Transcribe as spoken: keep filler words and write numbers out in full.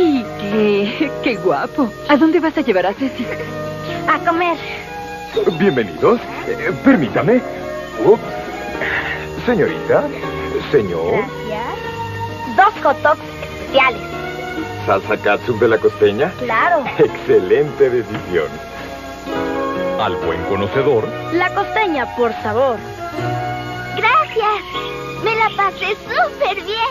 ¡Ay, qué, qué guapo! ¿A dónde vas a llevar a Ceci? A comer. Bienvenidos. Eh, permítame. Ups. Señorita, señor. Gracias. Dos hot dogs especiales. ¿Salsa catsup de la costeña? Claro. Excelente decisión. Al buen conocedor. La costeña, por sabor. Gracias. Me la pasé súper bien.